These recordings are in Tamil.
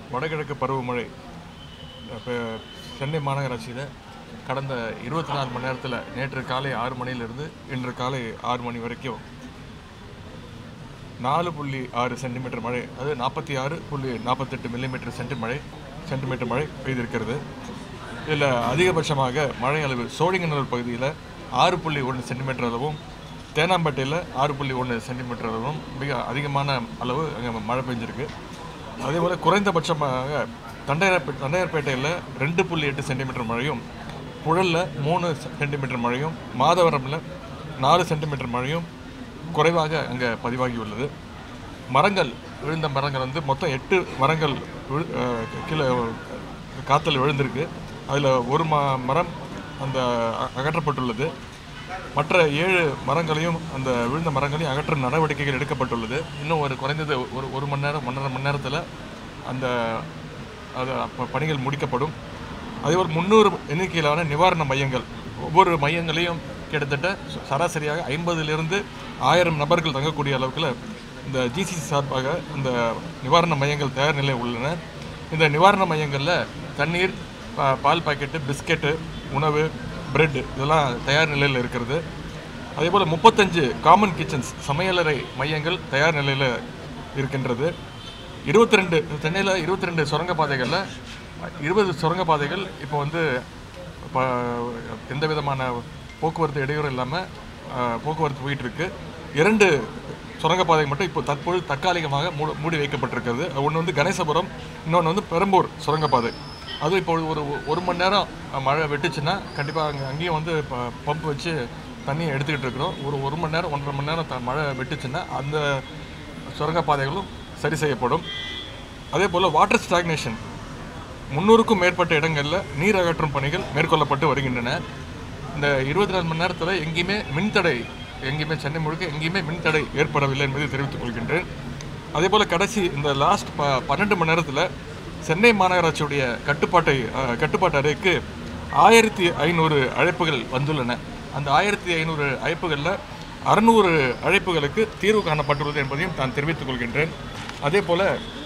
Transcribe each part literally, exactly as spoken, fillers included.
வடகிழக்கு பருவமழை இப்போ சென்னை மாநகராட்சியில் கடந்த இருபத்தி நாலு மணி நேரத்தில் நேற்று காலை ஆறு மணியிலிருந்து இன்று காலை ஆறு மணி வரைக்கும் நாலு புள்ளி ஆறு சென்டிமீட்டர் மழை, அது நாற்பத்தி ஆறு புள்ளி நாற்பத்தெட்டு மில்லிமீட்டர் சென்டி மழை சென்டிமீட்டர் மழை பெய்திருக்கிறது. இதில் அதிகபட்சமாக மழை அளவு சோழிங்கநல்லூர் பகுதியில் ஆறு புள்ளி ஒன்று சென்டிமீட்டர் அளவும், தேனாம்பேட்டையில் ஆறு புள்ளி ஒன்று சென்டிமீட்டர் அளவும் மிக அதிகமான அளவு அங்கே மழை பெஞ்சிருக்கு. அதேபோல் குறைந்தபட்சமாக தண்டையார் தண்டையார்பேட்டையில் ரெண்டு புள்ளி எட்டு சென்டிமீட்டர் மழையும், புழலில் மூணு சென்டிமீட்டர் மழையும், மாதவரமில் நாலு சென்டிமீட்டர் மழையும் குறைவாக அங்கே பதிவாகியுள்ளது. மரங்கள் விழுந்த மரங்கள் வந்து மொத்தம் எட்டு மரங்கள் கீழே காற்றில் விழுந்திருக்கு. அதில் ஒரு ம மரம் அந்த அகற்றப்பட்டுள்ளது. மற்ற ஏழு மரங்களையும் அந்த விழுந்த மரங்களையும் அகற்றும் நடவடிக்கைகள் எடுக்கப்பட்டுள்ளது. இன்னும் ஒரு குறைந்தது ஒரு ஒரு மணி நேரம் ஒன்றரை மணி நேரத்தில் அந்த அது பணிகள் முடிக்கப்படும். அதேபோல் முந்நூறு எண்ணிக்கையிலான நிவாரண மையங்கள், ஒவ்வொரு மையங்களையும் கிட்டத்தட்ட சராசரியாக ஐம்பதிலிருந்து ஆயிரம் நபர்கள் தங்கக்கூடிய அளவுக்கு இந்த ஜிசிசி சார்பாக இந்த நிவாரண மையங்கள் தயார் நிலையில் உள்ளன. இந்த நிவாரண மையங்களில் தண்ணீர், பால் பாக்கெட்டு, பிஸ்கெட்டு, உணவு, பிரெட் இதெல்லாம் தயார் நிலையில் இருக்கிறது. அதேபோல் முப்பத்தஞ்சு காமன் கிச்சன்ஸ் சமையலறை மையங்கள் தயார் நிலையில் இருக்கின்றது. இருபத்தி ரெண்டு சென்னையில் இருபத்தி ரெண்டு சுரங்கப்பாதைகளில் இருபது சுரங்கப்பாதைகள் இப்போ வந்து இப்போ எந்த விதமான போக்குவரத்து இடையூறு இல்லாமல் போக்குவரத்து போயிட்டுருக்கு. இரண்டு சுரங்கப்பாதை மட்டும் இப்போ தற்போது தற்காலிகமாக மூ மூடி வைக்கப்பட்டிருக்கிறது. ஒன்று வந்து கணேசபுரம், இன்னொன்று வந்து பெரம்பூர் சுரங்கப்பாதை. அதுவும் இப்போ ஒரு ஒரு மணி நேரம் மழை வெட்டுச்சுன்னா கண்டிப்பாக அங்கே அங்கேயும் வந்து இப்போ பம்ப் வச்சு தண்ணியை எடுத்துக்கிட்டு இருக்கிறோம். ஒரு ஒரு மணி நேரம் ஒன்றரை மணி நேரம் த மழை வெட்டுச்சுன்னா அந்த சுரங்கப்பாதைகளும் சரி செய்யப்படும். அதே போல் வாட்டர் ஸ்டாக்னேஷன் முந்நூறுக்கும் மேற்பட்ட இடங்களில் நீர் அகற்றும் பணிகள் மேற்கொள்ளப்பட்டு வருகின்றன. இந்த இருபத்தி நாலு மணி நேரத்தில் எங்கேயுமே மின்தடை, எங்கேயுமே சென்னை முழுக்க எங்கேயுமே மின்தடை ஏற்படவில்லை என்பதை தெரிவித்துக் கொள்கின்றேன். அதே போல் கடைசி இந்த லாஸ்ட் ப பன்னெண்டு மணி நேரத்தில் சென்னை மாநகராட்சியுடைய கட்டுப்பாட்டை கட்டுப்பாட்டு அறைக்கு ஆயிரத்தி ஐநூறு அழைப்புகள் வந்துள்ளன. அந்த ஆயிரத்தி ஐநூறு அழைப்புகளில் அறுநூறு அழைப்புகளுக்கு தீர்வு காணப்பட்டுள்ளது என்பதையும் நான் தெரிவித்துக் கொள்கின்றேன். அதே போல்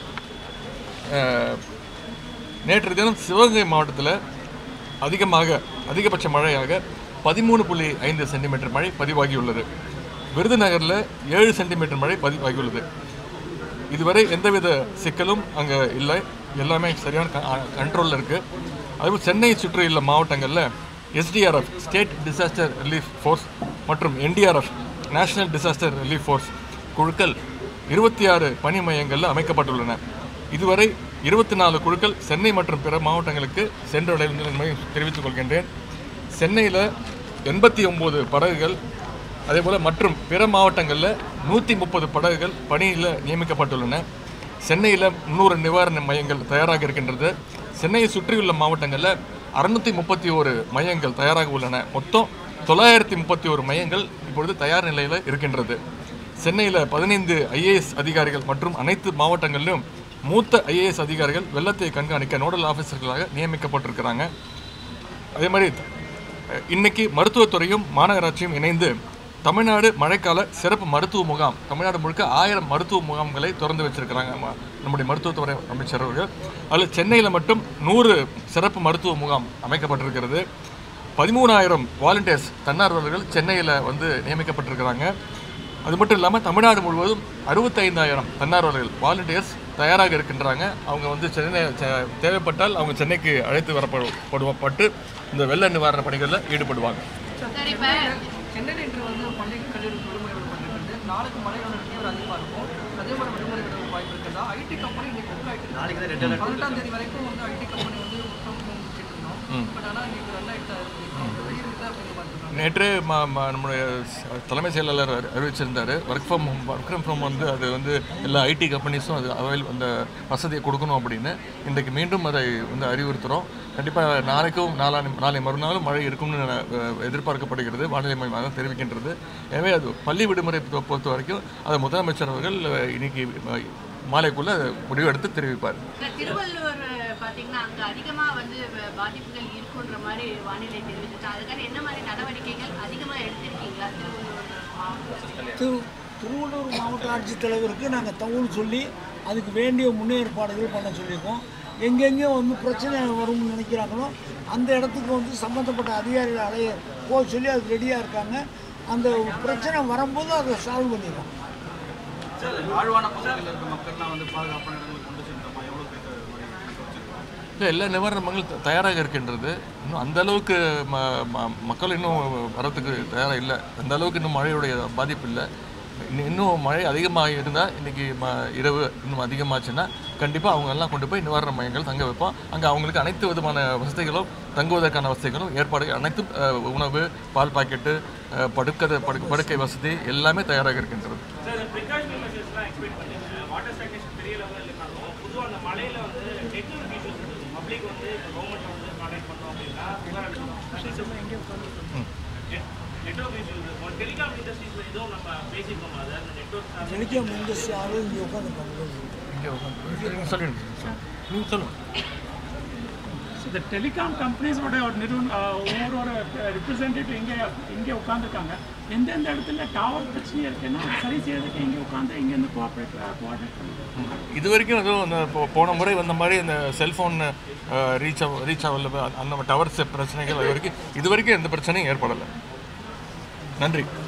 நேற்று தினம் சிவகங்கை மாவட்டத்தில் அதிகமாக அதிகபட்ச மழையாக பதிமூணு புள்ளி ஐந்து சென்டிமீட்டர் மழை பதிவாகியுள்ளது. விருதுநகரில் ஏழு சென்டிமீட்டர் மழை பதிவாகியுள்ளது. இதுவரை எந்தவித சிக்கலும் அங்கே இல்லை, எல்லாமே சரியான கண்ட்ரோலில் இருக்குது. அதுபோல் சென்னை சுற்றியுள்ள மாவட்டங்களில் SDRF state disaster relief force மற்றும் NDRF national disaster relief force குழுக்கள் இருபத்தி ஆறு பணி மையங்களில் அமைக்கப்பட்டுள்ளன. இதுவரை இருபத்தி நாலு குழுக்கள் சென்னை மற்றும் பிற மாவட்டங்களுக்கு சென்றடைந்த என்பதை தெரிவித்துக் கொள்கின்றேன். சென்னையில் எண்பத்தி ஒம்பது படகுகள், அதேபோல் மற்றும் பிற மாவட்டங்களில் நூற்றி முப்பது படகுகள் பணியில் நியமிக்கப்பட்டுள்ளன. சென்னையில் முந்நூறு நிவாரண மையங்கள் தயாராக இருக்கின்றது. சென்னையை சுற்றியுள்ள மாவட்டங்களில் அறுநூற்றி முப்பத்தி ஒரு மையங்கள் தயாராக உள்ளன. மொத்தம் தொள்ளாயிரத்தி முப்பத்தி ஒரு மையங்கள் இப்பொழுது தயார் நிலையில் இருக்கின்றது. சென்னையில் பதினைந்து ஐஏஎஸ் அதிகாரிகள் மற்றும் அனைத்து மாவட்டங்களிலும் மூத்த ஐஏஎஸ் அதிகாரிகள் வெள்ளத்தை கண்காணிக்க நோடல் ஆஃபீஸர்களாக நியமிக்கப்பட்டிருக்கிறாங்க. அதே மாதிரி இன்னைக்கு மருத்துவத்துறையும் மாநகராட்சியும் இணைந்து தமிழ்நாடு மழைக்கால சிறப்பு மருத்துவ முகாம், தமிழ்நாடு முழுக்க ஆயிரம் மருத்துவ முகாம்களை திறந்து வச்சிருக்கிறாங்க நம்முடைய மருத்துவத்துறை அமைச்சர் அவர்கள். அதில் சென்னையில் மட்டும் நூறு சிறப்பு மருத்துவ முகாம் அமைக்கப்பட்டிருக்கிறது. பதிமூணாயிரம் வாலண்டியர்ஸ் தன்னார்வலர்கள் சென்னையில் வந்து நியமிக்கப்பட்டிருக்கிறாங்க. அது மட்டும் இல்லாமல் தமிழ்நாடு முழுவதும் அறுபத்தைந்தாயிரம் தன்னார்வலர்கள் வாலண்டியர்ஸ் தயாராக இருக்கின்றாங்க. அவங்க வந்து சென்னை தேவைப்பட்டால் அவங்க சென்னைக்கு அழைத்து வரப்படுவப்பட்டு இந்த வெள்ள நிவாரண பணிகளில் ஈடுபடுவாங்க. சென்னையில் இன்று வந்து பள்ளி கல்லூரி விடுமுறை விடப்பட்டிருக்கிறது. நாளைக்கு மழையோட தீவிரம் அதிகமாக இருக்கும். அதே போல விடுமுறை விட வாய்ப்பு இருக்கிறதா? ஐடி கம்பெனி இன்னைக்கு ஒர்க் ஆகிட்டு பதினெட்டாம் தேதி வரைக்கும் வந்து ஐடி கம்பெனி வந்து இருந்தோம். பட் ஆனால் இன்னைக்கு ரன் ஆகிட்டு நேற்று நம்முடைய தலைமை செயலாளர் அறிவிச்சிருந்தார், work from home work from home வந்து அது வந்து எல்லா ஐடி கம்பெனிஸும் அது அவைல் அந்த வசதியை கொடுக்கணும் அப்படின்னு இன்றைக்கு மீண்டும் அதை வந்து அறிவுறுத்துகிறோம். கண்டிப்பாக நாளைக்கும் நாளா நாளை மறுநாளும் மழை இருக்கும்னு எதிர்பார்க்கப்படுகிறது, வானிலை மையம் தெரிவிக்கின்றது. எனவே அது பள்ளி விடுமுறை பொறுத்த வரைக்கும் அதை முதலமைச்சர் அவர்கள் இன்னைக்கு மாலைக்குள்ள முடிவு எடுத்து தெரிவிப்பார். திருவள்ளூர் பாத்தீங்கன்னா அங்க அதிகமா வந்து பாதிப்புகள் இருக்குன்ற மாதிரி வானிலை தெரிவிச்சிருக்காங்க. அதுக்கான என்ன மாதிரி நடவடிக்கைகள் அதிகமா எடுத்திருக்கீங்களா? திருவள்ளூர் திருவள்ளூர் மாவட்ட ஆட்சித்தலைவருக்கு நாங்கள் தகவல் சொல்லி அதுக்கு வேண்டிய முன்னேற்பாடுகள் பண்ண சொல்லியிருக்கோம். எங்கெங்கே வந்து பிரச்சனை வரும்னு நினைக்கிறாங்களோ அந்த இடத்துக்கு வந்து சம்மந்தப்பட்ட அதிகாரிகள் அலைய போக சொல்லி அது ரெடியாக இருக்காங்க. அந்த பிரச்சனை வரும்போது அதை சால்வ் பண்ணிடுவோம். இல்லை, எல்லா நிவாரணங்களும் தயாராக இருக்கின்றது. இன்னும் அந்த அளவுக்கு ம மக்கள் இன்னும் வரத்துக்கு தயாராக இல்லை. அந்த அளவுக்கு இன்னும் மழையுடைய பாதிப்பு இல்லை. இன்னும் மழை அதிகமாக இருந்தால் இன்றைக்கி ம இரவு இன்னும் அதிகமாச்சுன்னா கண்டிப்பாக அவங்க எல்லாம் கொண்டு போய் நிவாரண மையங்கள் தங்க வைப்போம். அங்கே அவங்களுக்கு அனைத்து விதமான வசதிகளும் தங்குவதற்கான வசதிகளும் ஏற்பாடு அனைத்தும் உணவு, பால் பாக்கெட்டு, படுக்கை படு படுக்கை வசதி எல்லாமே தயாராக இருக்கின்றது. டெலிகாம் இண்டஸ்ட்ரி ஆளும் இங்கே உட்காந்துருக்காங்க. இங்கே உட்காந்து சொல்லுங்க நீங்கள் சொல்லுங்கள். இந்த டெலிகாம் கம்பெனிஸோட ஒரு நிறுவன ஒவ்வொரு ரிப்ரசன்டேட்டிவ் இங்கே இங்கே உட்காந்துருக்காங்க. எந்தெந்த இடத்துல டவர் பிரச்சனை இருக்குன்னா சரி செய்யறதுக்கு இங்கே உட்காந்து இங்கேருந்து கோஆப்ரேட் கோஆர்டினேட் பண்ணுவோம். இது வரைக்கும் அதுவும் அந்த போன முறை வந்த மாதிரி இந்த செல்ஃபோன் ரீச் ரீச் ஆகல அந்த டவர்ஸ் பிரச்சனைகள் அது வரைக்கும் இது வரைக்கும் எந்த பிரச்சனையும் ஏற்படலை. நன்றி.